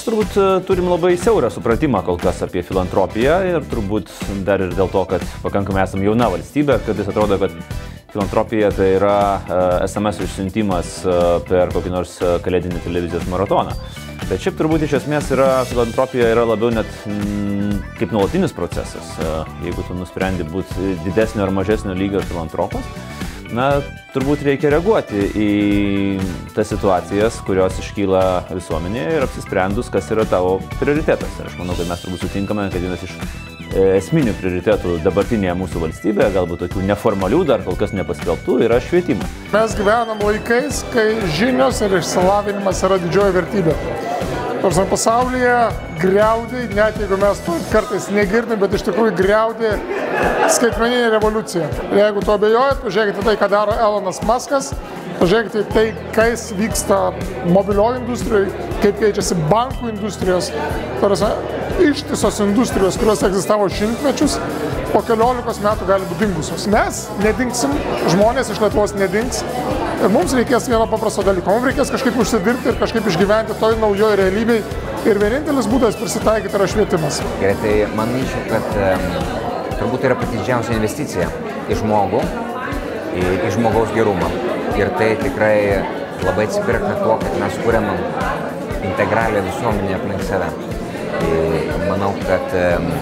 Mes turbūt turim labai siaurą supratimą kol kas apie filantropiją ir turbūt dar ir dėl to, kad pakankamai esam jauna valstybė, kad jis atrodo, kad filantropija tai yra SMS išsiuntimas per kokį nors kalėdinį televizijos maratoną. Bet šiaip turbūt iš esmės filantropija yra labiau net kaip nuolatinis procesas. Jeigu tu nusprendi būti didesnio ar mažesnio lygio filantropas, turbūt reikia reaguoti į tas situacijas, kurios iškyla visuomenėje ir apsisprendus, kas yra tavo prioritetas. Ir aš manau, kad mes turbūt sutinkame, kad vienas iš esminių prioritetų dabartinėje mūsų valstybėje, galbūt tokių neformalių, dar kol kas nepaskelbtų, yra švietimas. Mes gyvenam laikais, kai žinios ir išsilavinimas yra didžioji vertybė. Nors pasaulyje griaudė, net jeigu mes to kartais negirdim, bet iš tikrųjų griaudė skaitmeninė revoliucija. Ir jeigu to abejojat, pažiūrėkite tai, ką daro Elonas Muskas, pažiūrėkite tai, kas vyksta mobilioje industrijoje, kaip keičiasi bankų industrijos, ištisos industrijos, kurios egzistavo šimtmečius, po 14 metų gali būti dingusios. Mes nedingsim, žmonės iš Lietuvos nedings ir mums reikės vieno paprasto dalyko. Mums reikės kažkaip užsidirbti ir kažkaip išgyventi toj naujoje realybėje ir vienintelis būdas prisitaikyti yra švietimas. Gerai, tai manyčiau, kad turbūt yra pati didžiausia investicija į žmogų, į žmogaus gerumą. Ir tai tikrai labai atsipirkna tuo, kad mes kuriam integralią visuomenę aplink save. Manau, kad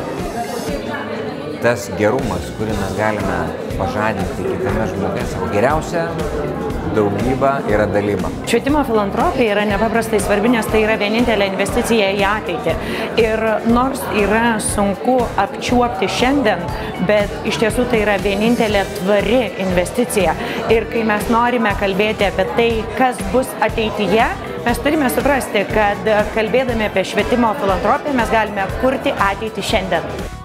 tas gerumas, kurį mes galime pažadinti kitame žmoguje, savo geriausia daugybą yra dalyba. Švietimo filantropija yra nepaprastai svarbi, nes tai yra vienintelė investicija į ateitį. Ir nors yra sunku apčiuopti šiandien, bet iš tiesų tai yra vienintelė tvari investicija. Ir kai mes norime kalbėti apie tai, kas bus ateityje, mes turime suprasti, kad kalbėdami apie švietimo filantropiją mes galime kurti ateitį šiandien.